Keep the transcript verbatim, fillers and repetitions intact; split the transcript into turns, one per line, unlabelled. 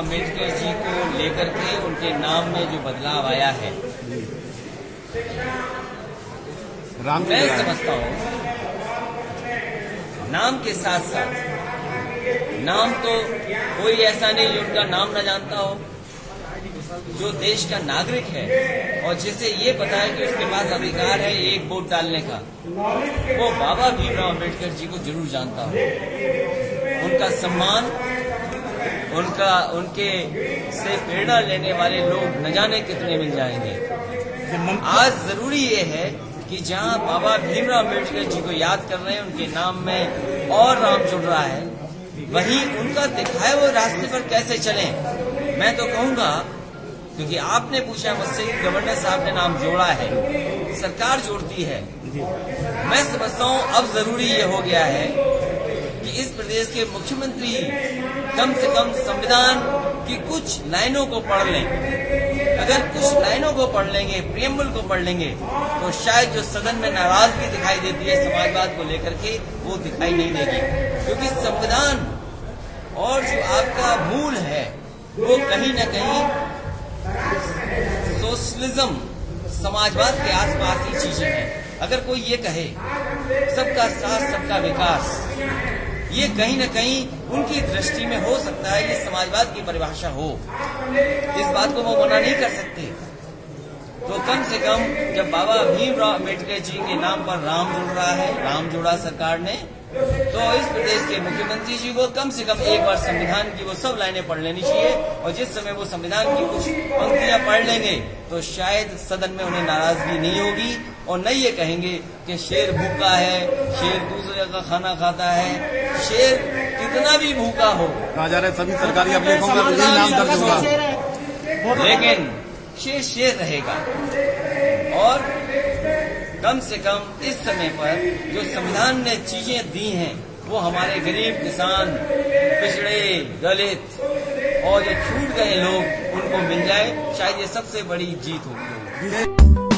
अम्बेडकर जी को लेकर के उनके नाम में जो बदलाव आया है, मैं समझता हूँ नाम के साथ साथ नाम तो कोई ऐसा नहीं जो उनका नाम न जानता हो, जो देश का नागरिक है और जिसे ये पता है कि उसके पास अधिकार है एक वोट डालने का, वो बाबा भीमराव अम्बेडकर जी को जरूर जानता हो। उनका सम्मान, उनका उनके से प्रेरणा लेने वाले लोग न जाने कितने मिल जाएंगे। आज जरूरी ये है कि जहां बाबा भीमराव अम्बेडकर जी को याद कर रहे हैं, उनके नाम में और राम जुड़ रहा है, वहीं उनका दिखाए हुए रास्ते पर कैसे चलें। मैं तो कहूंगा, क्योंकि आपने पूछा मुझसे कि गवर्नर साहब ने नाम जोड़ा है, सरकार जोड़ती है, मैं समझता हूं अब जरूरी ये हो गया है कि इस प्रदेश के मुख्यमंत्री कम से कम संविधान की कुछ लाइनों को पढ़ लें। अगर कुछ लाइनों को पढ़ लेंगे, प्रियम्बल को पढ़ लेंगे, तो शायद जो सदन में नाराजगी दिखाई देती है समाजवाद को लेकर के, वो दिखाई नहीं देगी। क्योंकि संविधान और जो आपका मूल है वो कहीं न कहीं सोशलिज्म, समाजवाद के आसपास ही चीजें हैं। अगर कोई ये कहे सबका साथ सबका विकास, ये कहीं न कहीं उनकी दृष्टि में हो सकता है ये समाजवाद की परिभाषा हो, इस बात को वो मना नहीं कर सकते। तो कम से कम जब बाबा भीमराव अम्बेडकर जी के नाम पर राम जुड़ रहा है, राम जोड़ा सरकार ने, तो इस प्रदेश के मुख्यमंत्री जी को कम से कम एक बार संविधान की वो सब लाइनें पढ़ लेनी चाहिए। और जिस समय वो संविधान की कुछ पंक्तियां पढ़ लेंगे तो शायद सदन में उन्हें नाराजगी नहीं होगी और नहीं ये कहेंगे कि शेर भूखा है, शेर दूसरे का खाना खाता है। शेर कितना भी भूखा हो,
कहा जा रहा है सभी सरकारी अभिलेखों में यही नाम दर्ज होगा,
लेकिन शेर शेर रहेगा। और कम से कम इस समय पर जो संविधान ने चीजें दी हैं, वो हमारे गरीब किसान, पिछड़े, दलित और जो छूट गए लोग, उनको मिल जाए, शायद ये सबसे बड़ी जीत होगी।